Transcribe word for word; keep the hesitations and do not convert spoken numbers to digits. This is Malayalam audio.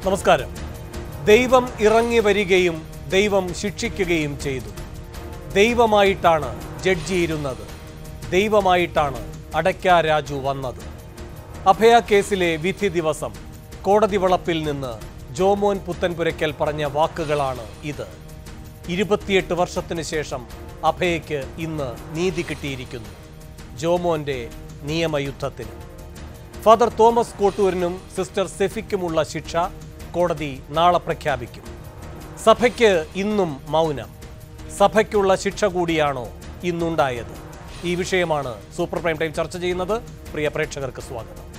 നമസ്കാരം. ദൈവം ഇറങ്ങി വരികയും ദൈവം ശിക്ഷിക്കുകയും ചെയ്തു. ദൈവമായിട്ടാണ് ജഡ്ജി ഇരുന്നത്. ദൈവമായിട്ടാണ് അടയ്ക്ക രാജു വന്നത്. അഭയ കേസിലെ വിധി ദിവസം കോടതി വളപ്പിൽ നിന്ന് ജോമോൻ പുത്തൻപുരയ്ക്കൽ പറഞ്ഞ വാക്കുകളാണ് ഇത്. ഇരുപത്തിയെട്ട് വർഷത്തിന് ശേഷം അഭയയ്ക്ക് ഇന്ന് നീതി കിട്ടിയിരിക്കുന്നു. ജോമോന്റെ നിയമയുദ്ധത്തിന് ഫാദർ തോമസ് കോട്ടൂരിനും സിസ്റ്റർ സെഫിക്കുമുള്ള ശിക്ഷ കോടതി നാളെ പ്രഖ്യാപിക്കും. സഭയ്ക്ക് ഇന്നും മൗനം. സഭയ്ക്കുള്ള ശിക്ഷ കൂടിയാണോ ഇന്നുണ്ടായത്? ഈ വിഷയമാണ് സൂപ്പർ പ്രൈം ടൈം ചർച്ച ചെയ്യുന്നത്. പ്രിയ പ്രേക്ഷകർക്ക് സ്വാഗതം.